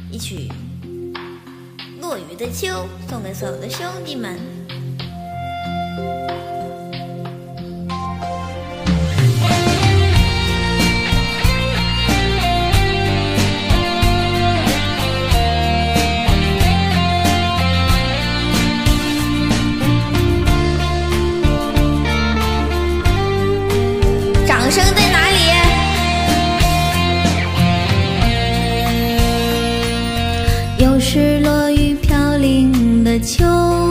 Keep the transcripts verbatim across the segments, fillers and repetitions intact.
一曲《落雨的秋》送给所有的兄弟们。掌声在哪里？ 又是落雨飘零的秋，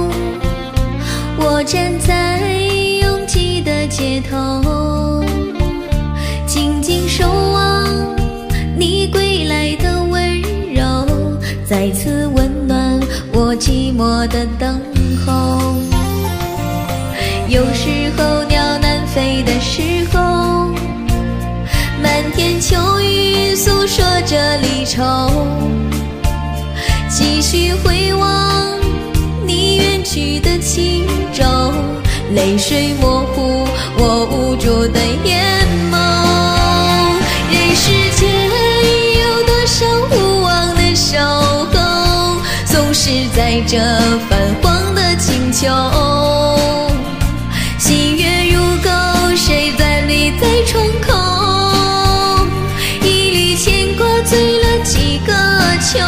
我站在拥挤的街头，静静守望你归来的温柔，再次温暖我寂寞的等候。有时候鸟南飞的时候，漫天秋雨诉说着离愁，继续回望你远去的轻舟，泪水模糊我无助的眼眸。人世间有多少无望的守候，总是在这泛黄的清秋。心月如钩，谁在立在窗口？一缕牵挂醉了几个秋。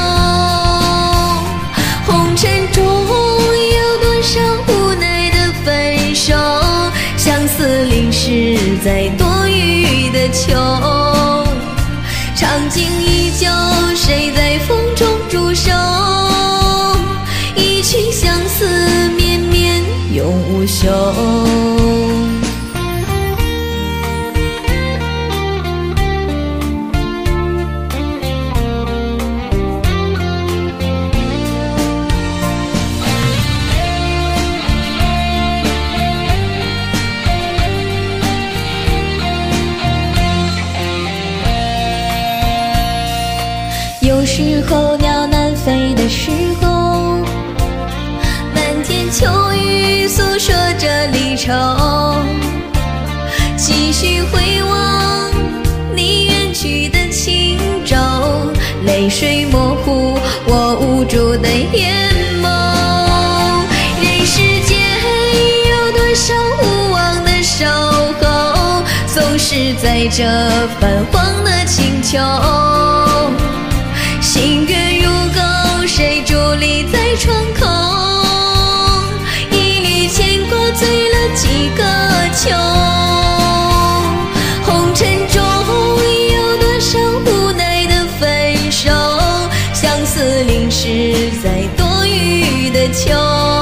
红尘中有多少无奈的分手，相思淋湿在多雨的秋。场景依旧，谁在风中驻守？一曲相思绵绵永无休。有时候鸟南飞的时候，漫天秋雨诉说着离愁，继续回望你远去的轻舟，泪水模糊我无助的眼眸。人世间有多少无望的守候，总是在这泛黄的清秋。心月如钩，谁伫立在窗口？一缕牵挂醉了几个秋。红尘中有多少无奈的分手，相思淋湿在多雨的秋。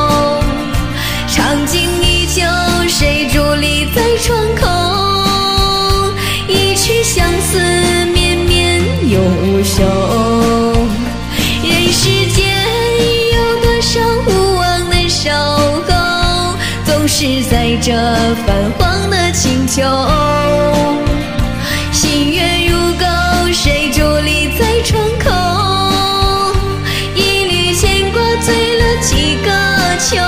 场景依旧，谁伫立在窗口？一曲相思绵绵永无休。人世间有多少无望的守候，总是在这泛黄的清秋。心月如钩，谁伫立在窗口？一缕牵挂醉了几个秋。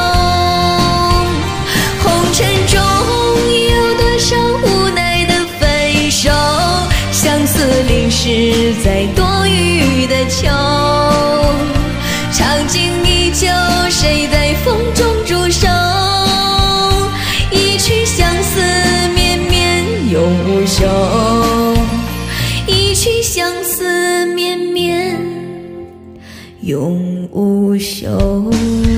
红尘中有多少无奈的分手，相思淋湿在多雨的秋。场景依旧，谁在风中驻守？一曲相思绵绵永无休。一曲相思绵绵永无休。